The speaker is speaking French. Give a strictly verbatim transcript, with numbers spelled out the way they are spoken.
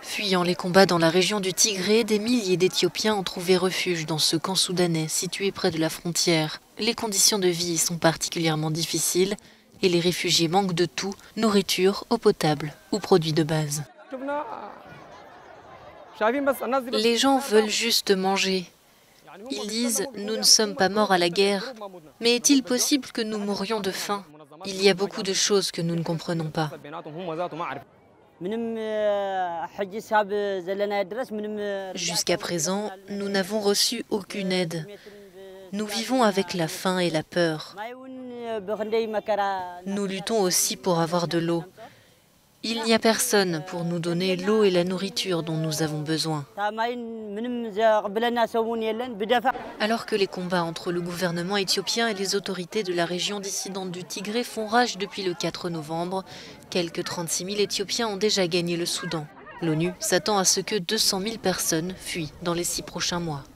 Fuyant les combats dans la région du Tigré, des milliers d'Éthiopiens ont trouvé refuge dans ce camp soudanais situé près de la frontière. Les conditions de vie y sont particulièrement difficiles et les réfugiés manquent de tout, nourriture, eau potable ou produits de base. Les gens veulent juste manger. Ils disent « Nous ne sommes pas morts à la guerre, mais est-il possible que nous mourions de faim ?» Il y a beaucoup de choses que nous ne comprenons pas. Jusqu'à présent, nous n'avons reçu aucune aide. Nous vivons avec la faim et la peur. Nous luttons aussi pour avoir de l'eau. Il n'y a personne pour nous donner l'eau et la nourriture dont nous avons besoin. Alors que les combats entre le gouvernement éthiopien et les autorités de la région dissidente du Tigré font rage depuis le quatre novembre, quelques trente-six mille Éthiopiens ont déjà gagné le Soudan. L'ONU s'attend à ce que deux cent mille personnes fuient dans les six prochains mois.